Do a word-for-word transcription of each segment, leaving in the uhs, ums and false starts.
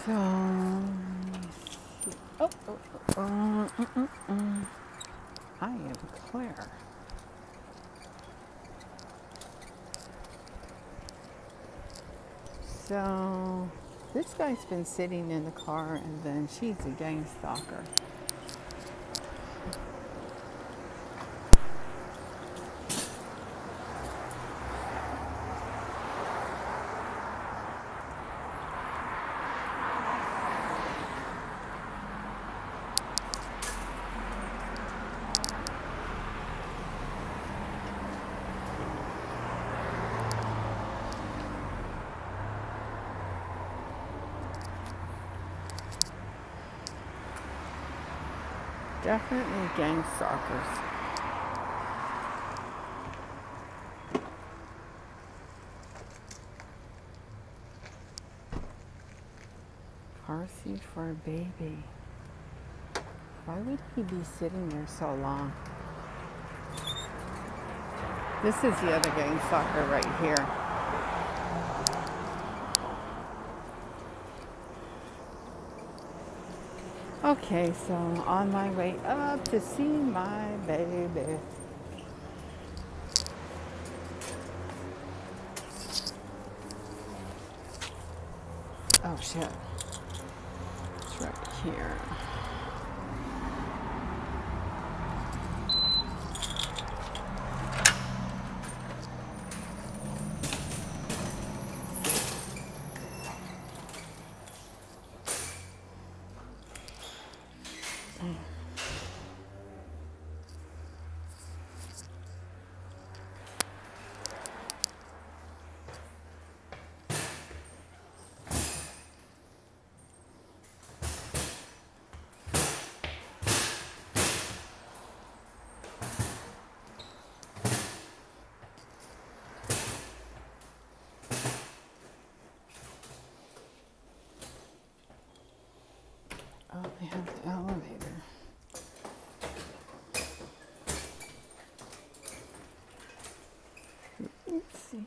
So, oh, oh, oh, mm, mm, mm. I am Claire. So, this guy's been sitting in the car, and then she's a gang stalker. Definitely gang stalkers. Car seat for a baby. Why would he be sitting there so long? This is the other gang stalker right here. Okay, so on my way up to see my baby. Oh shit. It's right here. Oh, they have the elevator. Let's see.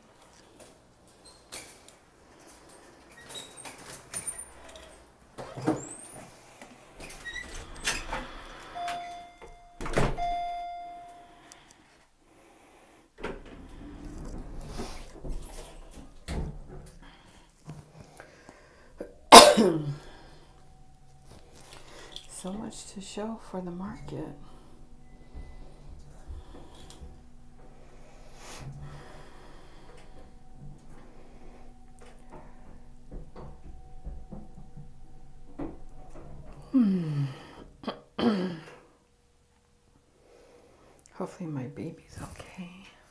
So much to show for the market. Hmm. Hopefully my baby's okay.